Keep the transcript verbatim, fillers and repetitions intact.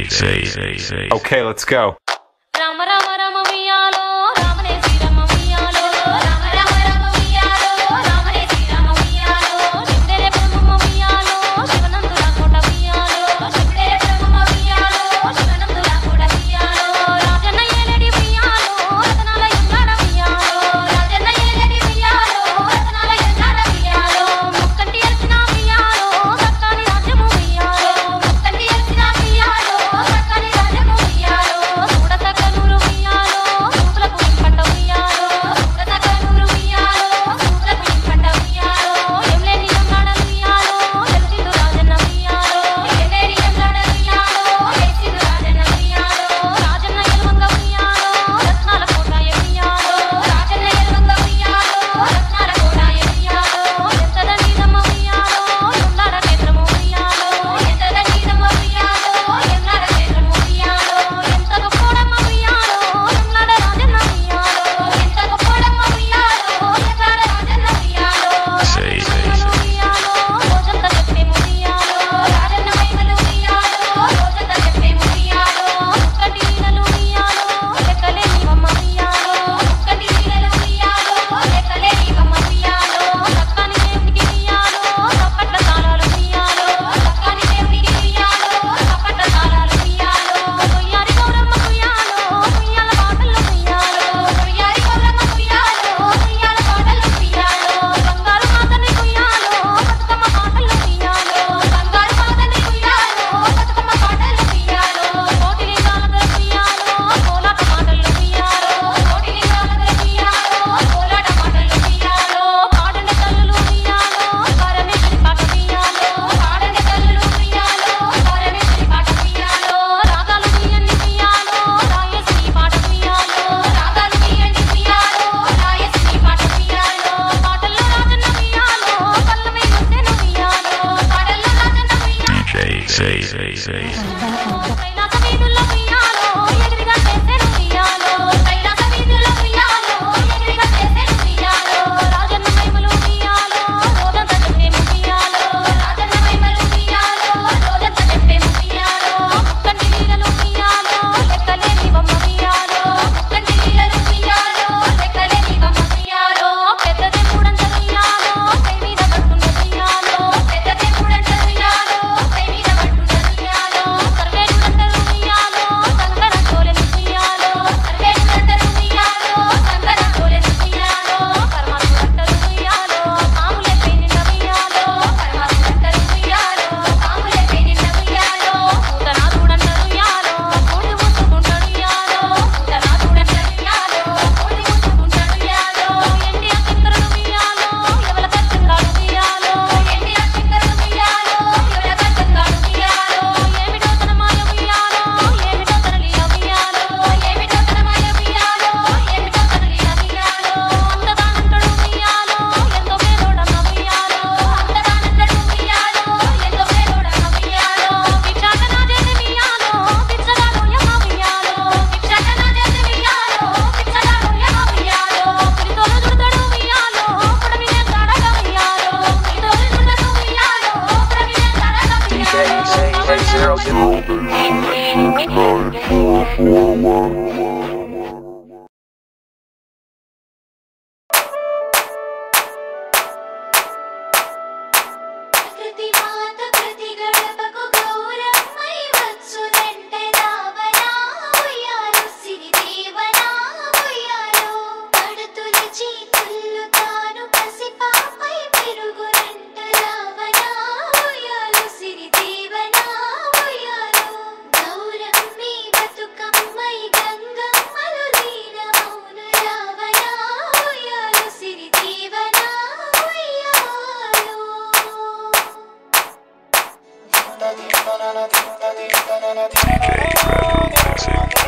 say, say, say. Okay, let's go. Rama Rama Rama Viyalo, Ramane Sri Rama Viyalo, Rama Rama Rama Viyalo, Ramane Sri Rama Viyalo, Shivdere Brahma Viyalo, Shivanandula Kota Viyalo, Shivdere Brahma Viyalo, Shivanandula Kota Viyalo, Rajanna Yeledi Viyalo, Ratnala Yangada Viyalo, Rajanna Yeledi Viyalo, Ratnala Yangada Viyalo, Mukkanti Archana Viyalo, Sakkani Rajamu Viyalo, Mukkanti Archana Viyalo, Sakkani Rajamu Viyalo, Sudata Kanuru Viyalo, Sudra Kuyin Panda Viyalo, Sudata Kanuru Viyalo, Sudra Kuyin Panda Viyalo, Yemleni Yangada Viyalo, Yelchindu Rajanna Viyalo, Yemleni Yangada Viyalo, Yelchindu Rajanna Viyalo, Rajanna Yelvanga Viyalo, Ratnala Kotaya Viyalo, Rajanna Yelvanga Viyalo, Ratnala Kotaya Viyalo, Entada Needamma Viyalo, Yemlada Ketramu Viyalo, Entada Needamma Viyalo, Yemlada Ketramu Viyalo, Enta Goppodamma Viyalo, Yemlada Rajanna Viyalo, Enta Goppodamma Viyalo, Yemlada Rajanna Viyalo, Say, say, say. Viyalo, Rojanta Cheppemu Viyalo, Rajanna Maymalu Viyalo, Rojanta Cheppemu Viyalo, Mukkati Leelalu Viyalo, Lekkaleeni Vamma Viyalo, Mukkati Leelalu Viyalo, Lekkaleeni Vamma Viyalo, Sakkani Devuniki Viyalo, Sappatla Taalalu Viyalo, Sakkani Devuniki Viyalo, Sappatla Taalalu Viyalo, Koyyari Gauramma Viyalo, Uyyala Paatalu Viyalo, Koyyari Gauramma Viyalo, Uyyala Paatalu Viyalo, Bangaru Maatani Viyalo, Batukama Paatalu Viyalo, Bangaru Maatani Viyalo, Batukama Paatalu Viyalo, Kotilingaladara Viyalo, Kolata Paatalu Viyalo, Kotilingaladara Viyalo, Kolata Paatalu Viyalo, Paadande Tallulu Viyalo, Parameshwari Paata Viyalo, Paadande Tallulu Viyalo, Parameshwari Paata Viyalo, Ragalu Viyanni Viyalo, Rayasini Paata Viyalo, Ragalu Viyanni Viyalo, Rayasini Paata Viyalo, Paatallo Rajanna Viyalo, Pallame Nusenu Viyalo, Paatallo Rajanna Viyalo, D J, say, say, say. Kailasa వీధుల్లో ఉయ్యాలో, ఎగిరిగా చేసెను ఉయ్యాలో, కైలాస వీధుల్లో ఉయ్యాలో, ఎగిరిగా చేసెను ఉయ్యాలో, రాజన్న మైమలు ఉయ్యాలో, రోజంతా చెప్పేము ఉయ్యాలో, రాజన్న మైమలు ఉయ్యాలో, రోజంతా చెప్పేము ఉయ్యాలో, ముక్కంటి లీలలు ఉయ్యాలో, లెక్కలేని బొమ్మ ఉయ్యాలో, ముక్కంటి లీలలు ఉయ్యాలో, లెక్కలేని బొమ్మ ఉయ్యాలో, పెద్దదే మూడంచెలు ఉయ్యాలో, పై మీద పట్టున్న ఉయ్యాలో, పెద్దదే మూడంచెలు ఉయ్యాలో, పై మీద పట్టున్న ఉయ్యాలో, సర్వేరులందరూ ఉయ్యాలో, సంగన తోలెను ఉయ్యాలో, సర్వేరులందరూ ఉయ్యాలో, సంగన తోలెను ఉయ్యాలో, పరమాత్ముడంటారు ఉయ్యాలో, పాములే పేనిండ ఉయ్యాలో, పరమాత్ముడంటారు ఉయ్యాలో, పాములే పేనిండ ఉయ్యాలో, పూతనాథుడంటారు ఉయ్యాలో, కోడి ఊచుకుంటాడు ఉయ్యాలో, పూతనాథుడంటారు ఉయ్యాలో, కోడి ఊచుకుంటాడు ఉయ్యాలో, ఎండి అక్షంతరులు ఉయ్యాలో, ఎవల కచ్చంగాడు ఉయ్యాలో, ఎండి అక్షంతరులు ఉయ్యాలో, ఎవల కచ్చంగాడు ఉయ్యాలో, ఏమిటో తన మాయ ఉయ్యాలో, ఏమిటో తన లీల ఉయ్యాలో, ఏమిటో తన మాయ ఉయ్యాలో, ఏమిటో తన లీల ఉయ్యాలో, అంతదానంటాడు ఉయ్యాలో, ఎంతో పేదోడమ్మ ఉయ్యాలో, అంతదానంటాడు ఉయ్యాలో, ఎంతో పేదోడమ్మ ఉయ్యాలో, భిక్షాటన చేసి ఉయ్యాలో, భిక్షగాడు యమ్మ ఉయ్యాలో, భిక్షాటన చేసి ఉయ్యాలో, భిక్షగాడు యమ్మ ఉయ్యాలో, పులితోలు చుడతాడు ఉయ్యాలో, పుడమినే కాడగా ఉయ్యాలో, పులితోలు చుడతాడు ఉయ్యాలో, పుడమినే కాడగా D J, ఉయ్యాలో, say, say, zero, zero. ప్రకృతి మాత ప్రతి గడపకు గౌరమ్మై వచ్చునంటే రావణా ఉయ్యాలో, సిరిదేవనా ఉయ్యాలో, పడుతులచి తుల్లు తాను పసిపాపై పెరుగునంట రావణా ఉయ్యాలో, సిరిదేవనా ఉయ్యాలో, గౌరమ్మి బతుకమ్మై గంగమ్మలు లీనమౌను రావణా ఉయ్యాలో, సిరిదేవనా ఉయ్యాలో. D J, grab the music.